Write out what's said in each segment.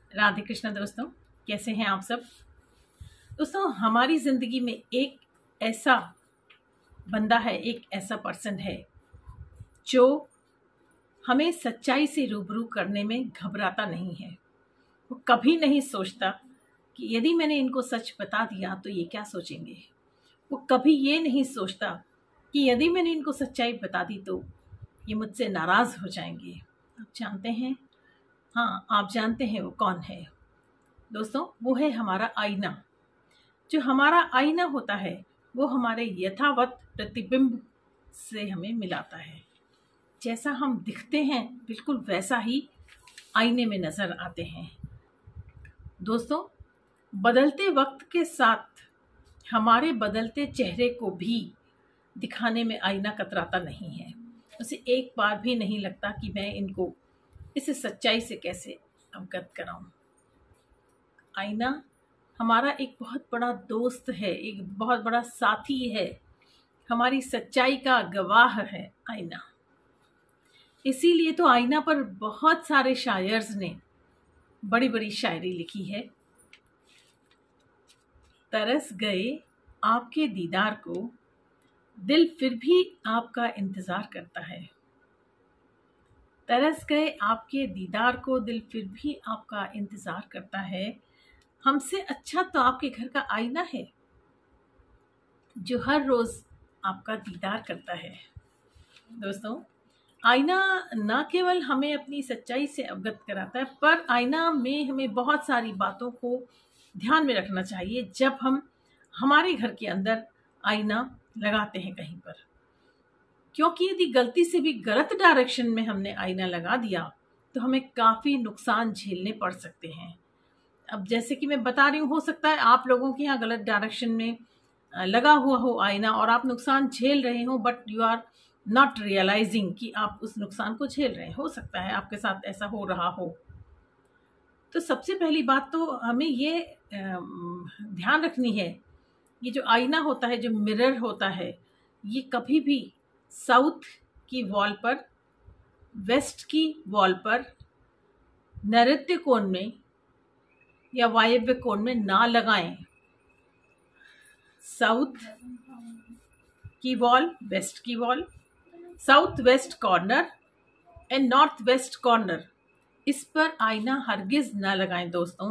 राधे कृष्ण दोस्तों, कैसे हैं आप सब। दोस्तों, हमारी ज़िंदगी में एक ऐसा बंदा है, एक ऐसा पर्सन है जो हमें सच्चाई से रूबरू करने में घबराता नहीं है। वो कभी नहीं सोचता कि यदि मैंने इनको सच बता दिया तो ये क्या सोचेंगे। वो कभी ये नहीं सोचता कि यदि मैंने इनको सच्चाई बता दी तो ये मुझसे नाराज़ हो जाएंगे। आप जानते हैं, हाँ आप जानते हैं वो कौन है दोस्तों। वो है हमारा आईना। जो हमारा आईना होता है वो हमारे यथावत प्रतिबिंब से हमें मिलाता है। जैसा हम दिखते हैं बिल्कुल वैसा ही आईने में नज़र आते हैं। दोस्तों, बदलते वक्त के साथ हमारे बदलते चेहरे को भी दिखाने में आईना कतराता नहीं है। उसे एक बार भी नहीं लगता कि मैं इनको इस सच्चाई से कैसे अवगत कराऊं। आईना हमारा एक बहुत बड़ा दोस्त है, एक बहुत बड़ा साथी है, हमारी सच्चाई का गवाह है आईना। इसीलिए तो आईना पर बहुत सारे शायर्स ने बड़ी बड़ी शायरी लिखी है। तरस गए आपके दीदार को, दिल फिर भी आपका इंतज़ार करता है। तरस गए आपके दीदार को, दिल फिर भी आपका इंतज़ार करता है। हमसे अच्छा तो आपके घर का आईना है जो हर रोज़ आपका दीदार करता है। दोस्तों, आईना न केवल हमें अपनी सच्चाई से अवगत कराता है, पर आईना में हमें बहुत सारी बातों को ध्यान में रखना चाहिए जब हम हमारे घर के अंदर आईना लगाते हैं कहीं पर। क्योंकि यदि गलती से भी गलत डायरेक्शन में हमने आईना लगा दिया तो हमें काफ़ी नुकसान झेलने पड़ सकते हैं। अब जैसे कि मैं बता रही हूँ, हो सकता है आप लोगों के यहाँ गलत डायरेक्शन में लगा हुआ हो आईना और आप नुकसान झेल रहे हो, but you are not realising कि आप उस नुकसान को झेल रहे हैं। हो सकता है आपके साथ ऐसा हो रहा हो। तो सबसे पहली बात तो हमें ये ध्यान रखनी है, ये जो आईना होता है, जो मिरर होता है, ये कभी भी साउथ की वॉल पर, वेस्ट की वॉल पर, नैऋत्य कोण में या वायव्य कोण में ना लगाएं। साउथ की वॉल, वेस्ट की wall, south west corner and north west corner, इस पर आईना हरगिज ना लगाएं दोस्तों।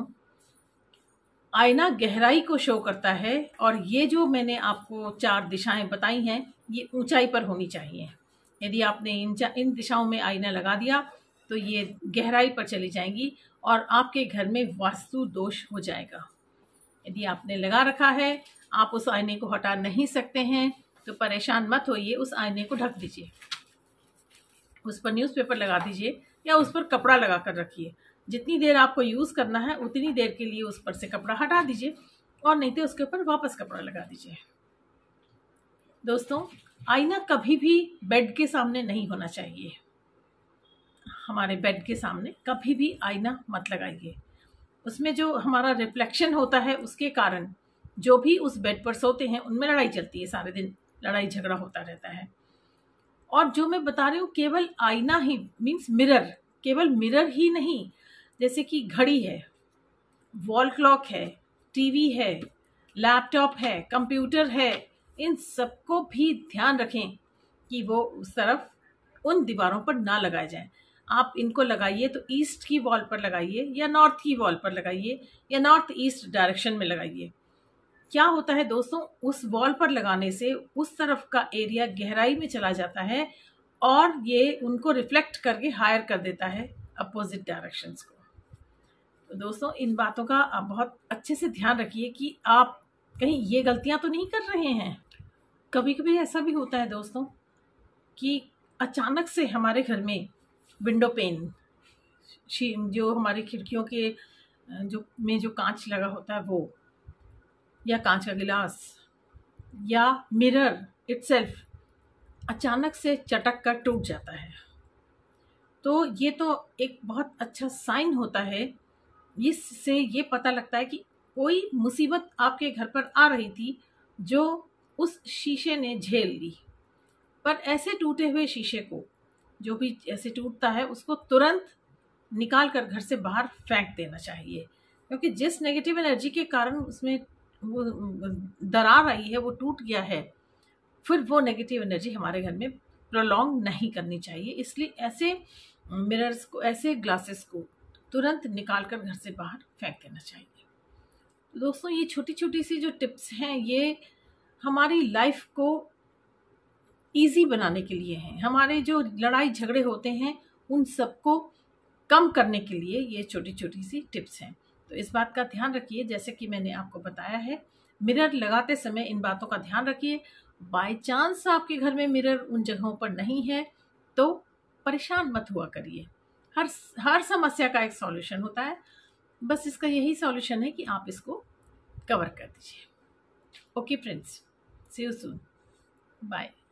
आईना गहराई को शो करता है और ये जो मैंने आपको 4 दिशाएं बताई हैं ये ऊंचाई पर होनी चाहिए। यदि आपने इन दिशाओं में आईना लगा दिया तो ये गहराई पर चली जाएंगी और आपके घर में वास्तु दोष हो जाएगा। यदि आपने लगा रखा है, आप उस आईने को हटा नहीं सकते हैं तो परेशान मत होइए, उस आईने को ढक दीजिए, उस पर न्यूज़पेपर लगा दीजिए या उस पर कपड़ा लगा कर रखिए। जितनी देर आपको यूज़ करना है उतनी देर के लिए उस पर से कपड़ा हटा दीजिए और नहीं तो उसके ऊपर वापस कपड़ा लगा दीजिए। दोस्तों, आईना कभी भी बेड के सामने नहीं होना चाहिए। हमारे बेड के सामने कभी भी आईना मत लगाइए। उसमें जो हमारा रिफ्लेक्शन होता है उसके कारण जो भी उस बेड पर सोते हैं उनमें लड़ाई चलती है, सारे दिन लड़ाई झगड़ा होता रहता है। और जो मैं बता रही हूँ केवल आईना ही मीन्स मिरर, केवल मिरर ही नहीं, जैसे कि घड़ी है, वॉल क्लॉक है, टीवी है, लैपटॉप है, कंप्यूटर है, इन सबको भी ध्यान रखें कि वो उस तरफ उन दीवारों पर ना लगाए जाएं। आप इनको लगाइए तो ईस्ट की वॉल पर लगाइए या नॉर्थ की वॉल पर लगाइए या नॉर्थ ईस्ट डायरेक्शन में लगाइए। क्या होता है दोस्तों, उस वॉल पर लगाने से उस तरफ का एरिया गहराई में चला जाता है और ये उनको रिफ्लेक्ट करके हायर कर देता है अपोजिट डायरेक्शंस को। तो दोस्तों, इन बातों का आप बहुत अच्छे से ध्यान रखिए कि आप कहीं ये गलतियां तो नहीं कर रहे हैं। कभी कभी ऐसा भी होता है दोस्तों कि अचानक से हमारे घर में विंडो पेन, जो हमारी खिड़कियों के जो कांच लगा होता है वो, या कांच का गिलास या मिरर इटसेल्फ अचानक से चटक कर टूट जाता है। तो ये तो एक बहुत अच्छा साइन होता है। इससे ये पता लगता है कि कोई मुसीबत आपके घर पर आ रही थी जो उस शीशे ने झेल ली। पर ऐसे टूटे हुए शीशे को, जो भी ऐसे टूटता है, उसको तुरंत निकाल कर घर से बाहर फेंक देना चाहिए, क्योंकि जिस नेगेटिव एनर्जी के कारण उसमें वो दरार आई है, वो टूट गया है, फिर वो नेगेटिव एनर्जी हमारे घर में प्रोलॉन्ग नहीं करनी चाहिए। इसलिए ऐसे मिरर्स को, ऐसे ग्लासेस को तुरंत निकाल कर घर से बाहर फेंक देना चाहिए। दोस्तों, ये छोटी छोटी सी जो टिप्स हैं, ये हमारी लाइफ को ईजी बनाने के लिए हैं। हमारे जो लड़ाई झगड़े होते हैं उन सबको कम करने के लिए ये छोटी छोटी सी टिप्स हैं। तो इस बात का ध्यान रखिए, जैसे कि मैंने आपको बताया है, मिरर लगाते समय इन बातों का ध्यान रखिए। बाय चांस आपके घर में मिरर उन जगहों पर नहीं है तो परेशान मत हुआ करिए। हर समस्या का एक सॉल्यूशन होता है, बस इसका यही सॉल्यूशन है कि आप इसको कवर कर दीजिए। Okay friends, see you soon, bye.